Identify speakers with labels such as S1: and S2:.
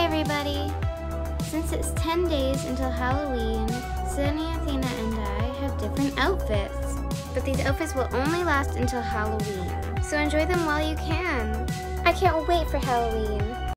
S1: everybody! Since it's 10 days until Halloween, SunnyAthena and I have different outfits. But these outfits will only last until Halloween, so enjoy them while you can. I can't wait for Halloween.